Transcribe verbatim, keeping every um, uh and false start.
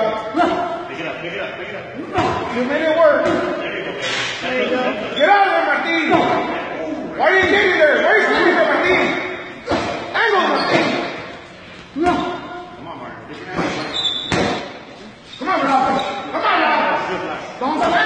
dog. Pick it up, pick it up, pick it up. You made it work. There you go, baby. There you go. Get out of there, Martin. Why are you getting there? Why are you sitting there, Martin? Angle, Martin. Come on, Martin. Pick it up. Come on, Ronaldo. Come on, Ronaldo. Don't